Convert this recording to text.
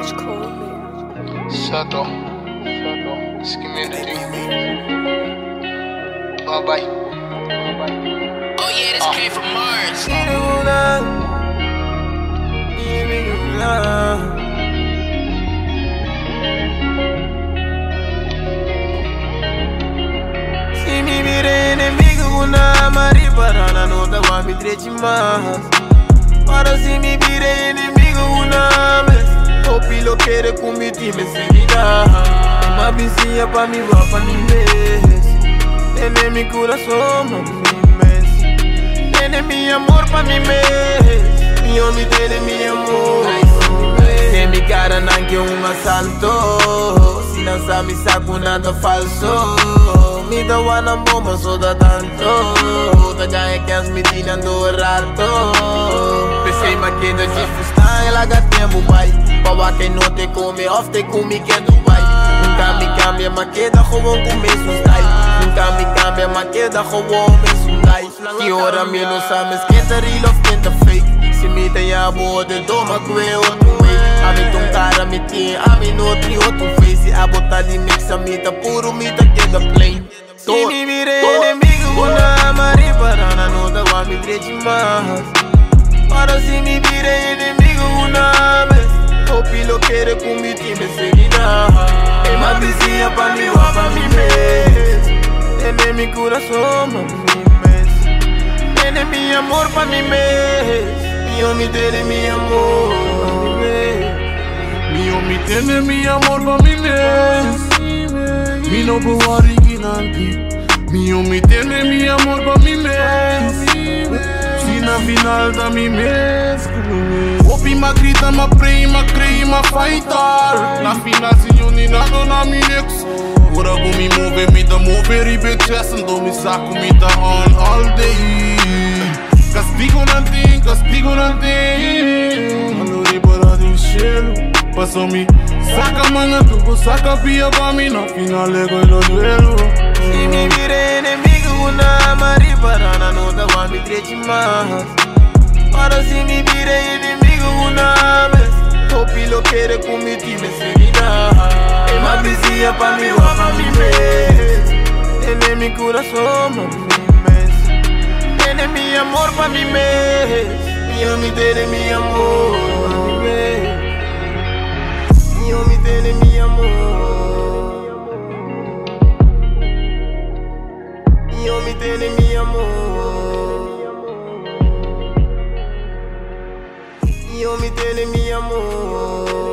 Sato, Skiminity, bye. Oh yeah, this came from Mars. Se me virei inimigo na mariparana, não dava me trete mais. Para se me virei inimigo na vez, o pilo quer comigo me seguirá. Uma vizinha pra me voar pra mim mesmo. Tem meu coração, pra mim mesmo. Tem meu amor pra mim mesmo. Mi homem tem meu amor. Tem minha cara não que assalto. Se não sabe saco nada falso. Me dá uma bomba, só dá tanto. Da ganha que as meninas do rato. Pensei mas que da disfustar, ela gata tempo pai. Bawa quem não te come, off te come que é do pai. Nunca me cambia, mas que da roubam começo style. Nunca me cambia, mas que da roubam começo style. Que hora me não sabe, esquenta real of quenta fake. Se me tem a boa de doma, que é outro way. A mim tão cara, me tinha, a mim no outro face. A botar de mix, a mim tá puro, me tá que da plain. Se me virei inimigo na mariparana, não dava me trete mais. Para se me virei inimigo na vez, o pilo quer comigo me seguirá. É uma vizinha pra me voar pra mim mesmo. Tem meu coração pra mim mesmo. Tem meu amor pra mim mesmo. Mi homem tem meu amor pra mim mesmo. Mi homem tem meu amor pra mim mesmo. Mi não vou original. Mi homem tem meu amor pra mim mesmo. Se na final da mim mesmo. Opi ma grita, ma pray, ma cray, ma fighter. Na final se uninado na mi next. Ora go me move, ribe chest. Ando me saco, me tá on all day. Castigo não tem. Ando riparado em cielo. Passou me saca mana, tu saca pia pra mim. Na final é com o duelo. Se me virei inimigo na mariparana, não dava me trete mais. Para se me virei inimigo na vez, o pilo quer comigo me seguirá. É uma vizinha pra me voar pra mim mesmo. Tem meu coração pra mim mesmo. Tem meu amor pra mim mesmo. Mi homem tem meu amor pra mim mesmo. Mi homem tem meu amor. Mi homem tem meu amor. Mi homem tem meu amor.